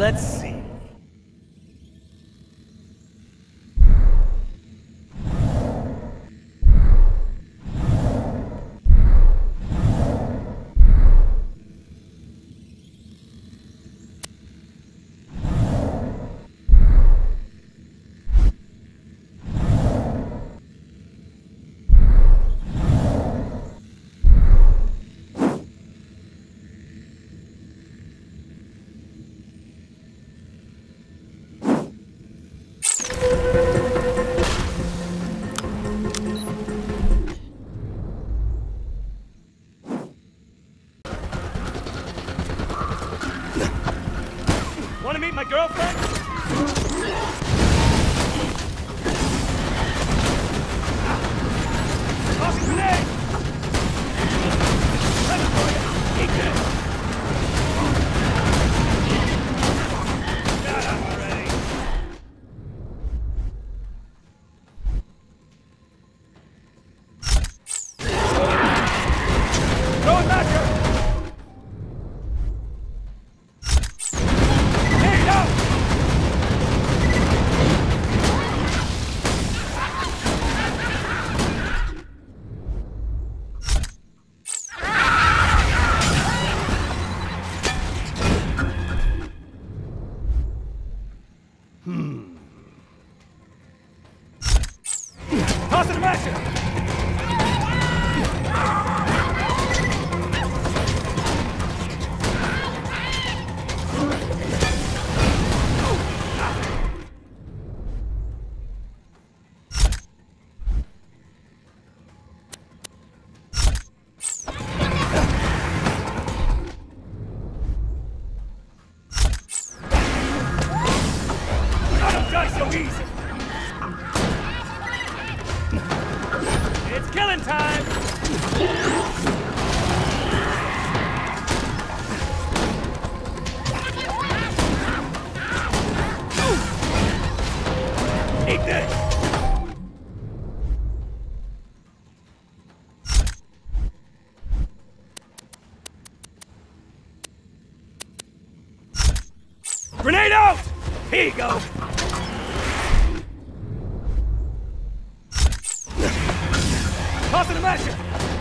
Let's see. Want to meet my girlfriend? Toss a grenade! Coming for you! Eat this! Shut up already! Throw it back here! Toss it, mash it! I don't die so easy! It's killing time! Eat this! Grenade out! Here you go! Toss it and mash it!